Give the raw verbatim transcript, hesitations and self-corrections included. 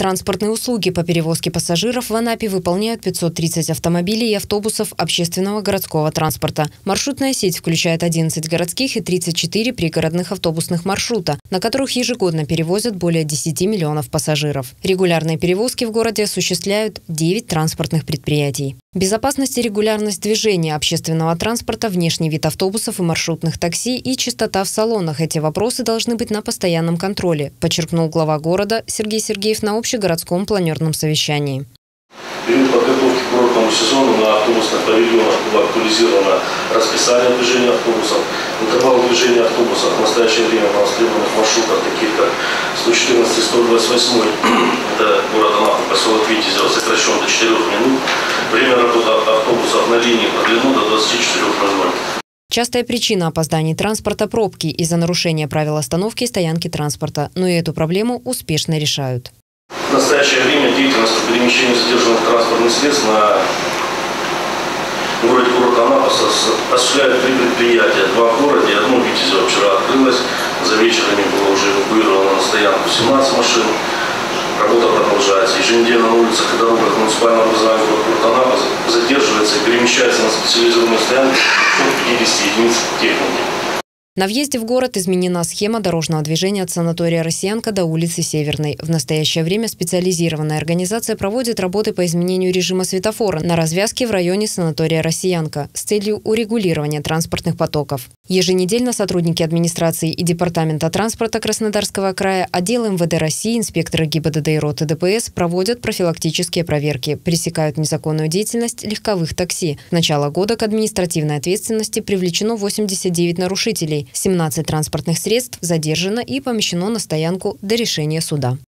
транспортные услуги по перевозке пассажиров в Анапе выполняют пятьсот тридцать автомобилей и автобусов общественного городского транспорта. Маршрутная сеть включает одиннадцать городских и тридцать четыре пригородных автобусных маршрута, на которых ежегодно перевозят более десяти миллионов пассажиров. Регулярные перевозки в городе осуществляют девять транспортных предприятий. Безопасность и регулярность движения общественного транспорта, внешний вид автобусов и маршрутных такси и чистота в салонах – эти вопросы должны быть на постоянном контроле, подчеркнул глава города Сергей Сергеев на общегородском планерном совещании. В период подготовки к курортному сезону на автобусных павильонах было актуализировано расписание движения автобусов, интервал движения автобусов в настоящее время на востребованных маршрутах, таких как сто четырнадцать и сто двадцать восемь, это город Анапа, поселок Витязево, сокращен до четырёх минут. Время работы автобусов на линии продлено до двадцати четырёх ноль-ноль. Частая причина опозданий транспорта – пробки из-за нарушения правил остановки и стоянки транспорта, но и эту проблему успешно решают. В настоящее время деятельность по перемещению задержанных транспортных средств на городе курорт Анапа осуществляют три предприятия. Два в городе, одно в Витязево вчера открылось. За вечерами было уже эвакуировано на стоянку семнадцать машин. Работа продолжается. Еженедельно на улицах и дорогах муниципального образования курорт Анапа задерживается и перемещается на специализированную стоянку до пятидесяти единиц техники. На въезде в город изменена схема дорожного движения от санатория «Россиянка» до улицы Северной. В настоящее время специализированная организация проводит работы по изменению режима светофора на развязке в районе санатория «Россиянка» с целью урегулирования транспортных потоков. Еженедельно сотрудники администрации и департамента транспорта Краснодарского края, отдел эм вэ дэ России, инспекторы ГИБДД и роты дэ пэ эс проводят профилактические проверки, пресекают незаконную деятельность легковых такси. С начала года к административной ответственности привлечено восемьдесят девять нарушителей. семнадцать транспортных средств задержано и помещено на стоянку до решения суда.